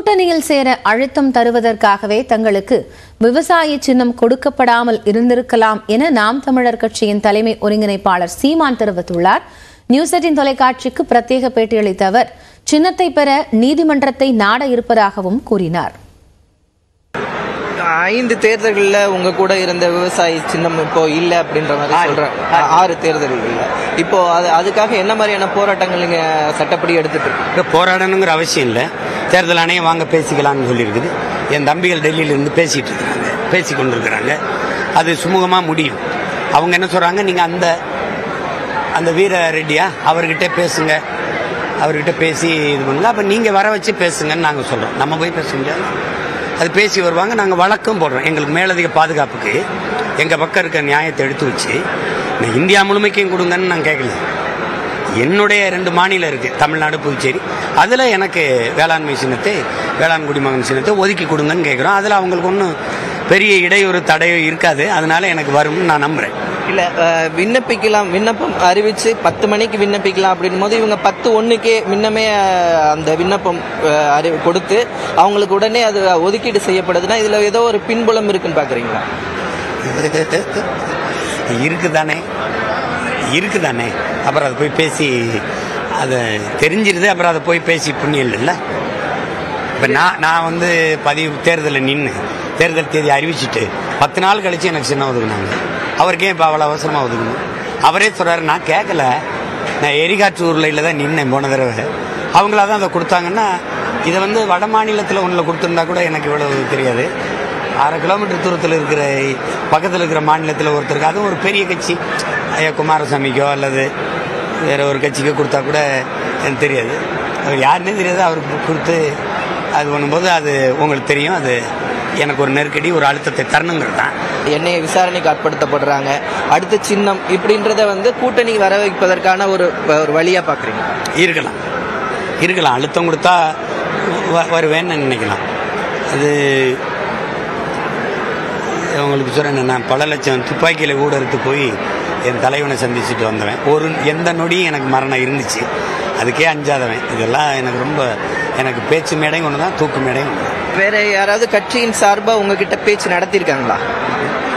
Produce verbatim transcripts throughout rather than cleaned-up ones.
கூட்டணியில் சேர அழுத்தம் தருவதற்காகவே தங்களுக்கு விவசாய சின்னம் கொடுக்கப்படாமல் இருந்திருக்கலாம் என நாம் தமிழர் கட்சியின் தலைமை ஒருங்கிணைப்பாளர் சீமான் தெரிவித்துள்ளார். நியூஸ் எய்ட்டீன் தொலைக்காட்சிக்கு பிரத்யேக பேட்டியளித்த அவர் சின்னத்தை பெற நீதிமன்றத்தை நாட இருப்பதாகவும் கூறினார். ஐந்து தேர்தல்களில் உங்க கூட இருந்த விவசாயி சின்னம் இப்போ இல்லை அப்படின்ற மாதிரி சொல்றேன். ஆறு தேர்தல்களில் இப்போ அது அதுக்காக என்ன மாதிரியான போராட்டங்கள் நீங்க சட்டப்படி எடுத்துட்டு இருக்கு? போராடணுங்கிற அவசியம் இல்லை. தேர்தல் ஆணையம் வாங்க பேசிக்கலாம்னு சொல்லியிருக்குது. என் தம்பிகள் டெல்லியிலிருந்து பேசிட்டு இருக்காங்க, பேசி கொண்டு இருக்கிறாங்க. அது சுமூகமா முடியும். அவங்க என்ன சொல்றாங்க, நீங்க அந்த அந்த வீர ரெட்டியா அவர்கிட்ட பேசுங்க, அவர்கிட்ட பேசி இது பண்ணுங்க, அப்ப நீங்க வர வச்சு பேசுங்கன்னு நாங்க சொல்றோம். நம்ம போய் பேச முடியாது. அது பேசி வருவாங்க. நாங்கள் வழக்கம் போடுறோம். எங்களுக்கு மேலதிக பாதுகாப்புக்கு எங்கள் பக்கம் இருக்க நியாயத்தை எடுத்து வச்சு இந்தியா முழுமைக்கும் கொடுங்கன்னு நான் கேட்கல. என்னுடைய ரெண்டு மாநிலம் இருக்குது, தமிழ்நாடு புதுச்சேரி. அதில் எனக்கு வேளாண்மை சின்னத்தை, வேளாண் குடிமகன் சின்னத்தை ஒதுக்கி கொடுங்கன்னு கேட்குறோம். அதில் அவங்களுக்கு ஒன்றும் பெரிய இடையூறு தடையோ இருக்காது. அதனால எனக்கு வரும்னு நான் நம்புகிறேன். இல்லை, விண்ணப்பிக்கலாம், விண்ணப்பம் அறிவித்து பத்து மணிக்கு விண்ணப்பிக்கலாம் அப்படின் போது இவங்க பத்து ஒன்றுக்கே முன்னமே அந்த விண்ணப்பம் அறி கொடுத்து அவங்களுக்கு உடனே அது ஒதுக்கீடு செய்யப்படுதுன்னா இதில் ஏதோ ஒரு பின்புலம் இருக்குன்னு பார்க்குறீங்களா? இருக்குதானே இருக்குதானே அப்புறம் அதை போய் பேசி அதை தெரிஞ்சிருது. அப்புறம் அதை போய் பேசி புண்ணியம் இல்லைல்ல. இப்போ நான் நான் வந்து பதிவு தேர்தலில் நின்று தேர்தல் தேதி அறிவிச்சுட்டு பத்து நாள் கழிச்சு எனக்கு சின்ன ஒதுக்குனாங்க. அவருக்கே இப்போ அவ்வளோ அவசரமாக ஒதுக்கணும்? அவரே சொல்கிறாரு, நான் கேட்கல, நான் எரிகாற்று உருளையில் தான் நின்னேன் போன தடவை. அவங்களா தான் அதை கொடுத்தாங்கன்னா, இதை வந்து வட மாநிலத்தில் ஒன்றில் கொடுத்துருந்தா கூட எனக்கு இவ்வளவு தெரியாது. அரை கிலோமீட்டர் தூரத்தில் இருக்கிற பக்கத்தில் இருக்கிற மாநிலத்தில் ஒருத்தருக்கு, அதுவும் ஒரு பெரிய கட்சி, ஐயா குமாரசாமிக்கோ அல்லது வேற ஒரு கட்சிக்கோ கொடுத்தா கூட எனக்கு தெரியாது. அவர் யாருன்னே தெரியாது. அவருக்கு கொடுத்து அது பண்ணும்போது அது உங்களுக்கு தெரியும். அது எனக்கு ஒரு நெருக்கடி, ஒரு அழுத்தத்தை தரணுங்கிறது தான். என்னைய விசாரணைக்கு ஆட்படுத்தப்படுறாங்க, அடுத்த சின்னம் இப்படின்றத வந்து கூட்டணி வர வைப்பதற்கான ஒரு ஒரு வழியா பார்க்குறீங்க? இருக்கலாம் இருக்கலாம் அழுத்தம் கொடுத்தா வருவேன்னு நினைக்கலாம். அது உங்களுக்கு சொல்கிறேன், நான் பல லட்சம் துப்பாக்கியில் கூட எடுத்து போய் என் தலைவனை சந்திச்சுட்டு வந்தவன். ஒரு எந்த நொடியும் எனக்கு மரணம் இருந்துச்சு, அதுக்கே அஞ்சாதவன். இதெல்லாம் எனக்கு ரொம்ப, எனக்கு பேச்சு மேடையும் ஒன்று தான், தூக்கு மேடையும் ஒன்று தான். வேற யாராவது கட்சியின் சார்பாக உங்ககிட்ட பேச்சு நடத்தியிருக்காங்களா?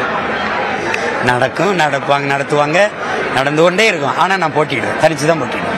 நடக்கும், நடப்பாங்க, நடத்துவாங்க, நடந்து கொண்டே இருக்கும். ஆனால் நான் போட்டிடுவேன், தனிச்சு தான் போட்டிடுவேன்.